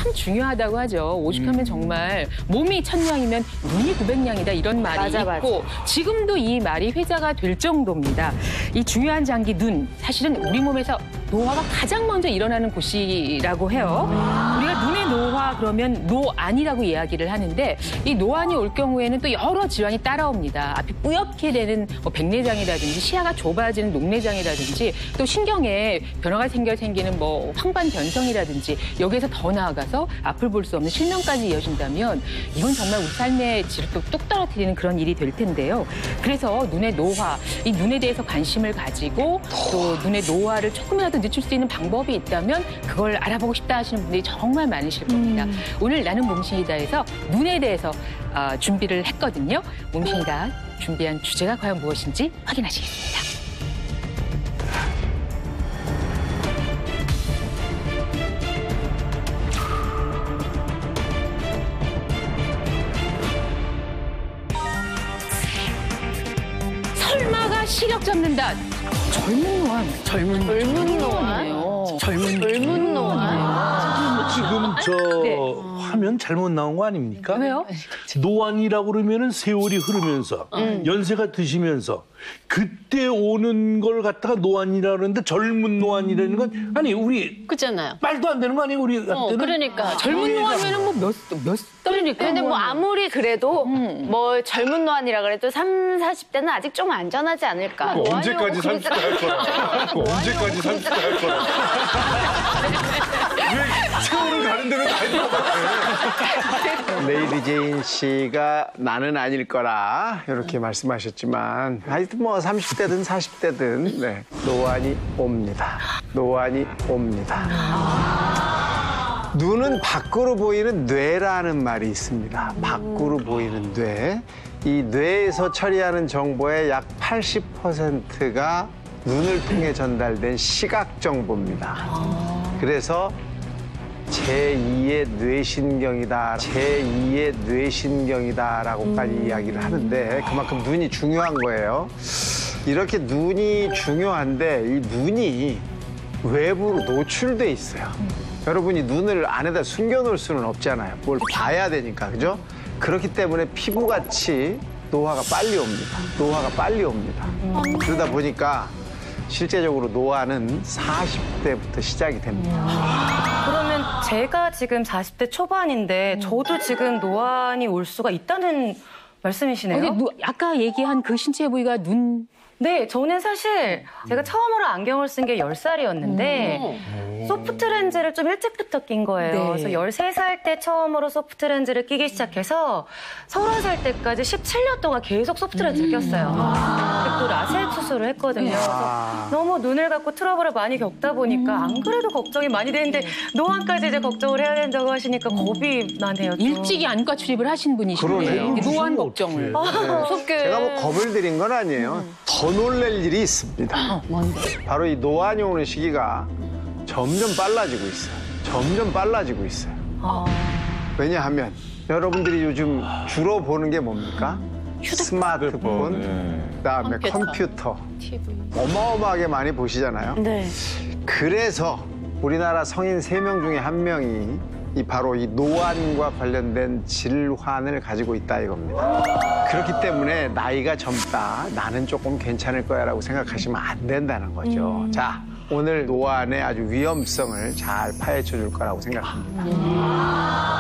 참 중요하다고 하죠. 오죽하면 정말 몸이 1000냥이면 눈이 900냥이다 이런 말이 있고 지금도 이 말이 회자가 될 정도입니다. 이 중요한 장기 눈, 사실은 우리 몸에서 노화가 가장 먼저 일어나는 곳이라고 해요. 우리가 눈의 노화 그러면 노안이라고 이야기를 하는데 이 노안이 올 경우에는 또 여러 질환이 따라옵니다. 앞이 뿌옇게 되는 백내장이라든지 시야가 좁아지는 녹내장이라든지 또 신경에 변화가 생기는 황반 변성이라든지 여기에서 더 나아가서 앞을 볼 수 없는 실명까지 이어진다면 이건 정말 우리 삶의 질을 뚝 떨어뜨리는 그런 일이 될 텐데요. 그래서 눈의 노화, 이 눈에 대해서 관심을 가지고 또 눈의 노화를 조금이라도 늦출 수 있는 방법이 있다면 그걸 알아보고 싶다 하시는 분들이 정말 많으실 겁니다. 오늘 나는 몸신이다에서 눈에 대해서 준비를 했거든요. 몸신이다 준비한 주제가 과연 무엇인지 확인하시겠습니다. 설마가 시력 잡는다. 젊은 노안. 젊은 노안이네요. 젊은 노안. 지금 화면 잘못 나온 거 아닙니까? 왜요? 노안이라고 그러면은 세월이 흐르면서 연세가 드시면서 그때 오는 걸 갖다가 노안이라고 그러는데 젊은 노안이라는 건 아니 우리 그렇잖아요. 말도 안 되는 거 아니에요 우리 때는? 그러니까 젊은 노안이면은 몇 살이니까. 근데 아무리 그래도 젊은 노안이라 그래도 30, 40대는 아직 좀 안전하지 않을까. 언제까지 30대 할 거야? 언제까지 30대 할 거야? 왜 세월을 가는데 왜 나이가 같아? 레이디 제인 씨가 나는 아닐 거라 이렇게 말씀하셨지만 하여튼 30대든 40대든 노안이 옵니다. 노안이 옵니다. 눈은 밖으로 보이는 뇌라는 말이 있습니다. 밖으로 보이는 뇌. 이 뇌에서 처리하는 정보의 약 80%가 눈을 통해 전달된 시각 정보입니다. 그래서 제2의 뇌신경이다, 제2의 뇌신경이다라고까지 이야기를 하는데 그만큼 눈이 중요한 거예요. 이렇게 눈이 중요한데 이 눈이 외부로 노출돼 있어요. 여러분이 눈을 안에다 숨겨놓을 수는 없잖아요. 뭘 봐야 되니까, 그죠? 그렇기 때문에 피부같이 노화가 빨리 옵니다. 노화가 빨리 옵니다. 그러다 보니까 실제적으로 노화는 40대부터 시작이 됩니다. 그러면 제가 지금 40대 초반인데 저도 지금 노안이 올 수가 있다는 말씀이시네요? 아까 얘기한 그 신체 부위가 눈... 네, 저는 사실 제가 처음으로 안경을 쓴 게 10살이었는데 소프트 렌즈를 좀 일찍부터 낀 거예요. 그래서 13살 때 처음으로 소프트 렌즈를 끼기 시작해서 30살 때까지 17년 동안 계속 소프트 렌즈를 꼈어요. 또 라섹 수술을 했거든요. 그래서 너무 눈을 갖고 트러블을 많이 겪다 보니까 안 그래도 걱정이 많이 되는데 노안까지 이제 걱정을 해야 된다고 하시니까 겁이 나네요. 일찍이 안과 출입을 하신 분이시네요. 노안 걱정을. 무섭게. 제가 겁을 들인 건 아니에요. 더 놀랄 일이 있습니다. 뭔데? 바로 이 노안이 오는 시기가 점점 빨라지고 있어요. 점점 빨라지고 있어요. 왜냐하면 여러분들이 요즘 주로 보는 게 뭡니까? 스마트폰, 그다음에 컴퓨터. 어마어마하게 많이 보시잖아요. 네. 그래서 우리나라 성인 3명 중에 1명이 바로 이 노안과 관련된 질환을 가지고 있다 이겁니다. 그렇기 때문에 나이가 젊다, 나는 조금 괜찮을 거야라고 생각하시면 안 된다는 거죠. 자, 오늘 노안의 아주 위험성을 잘 파헤쳐 줄 거라고 생각합니다.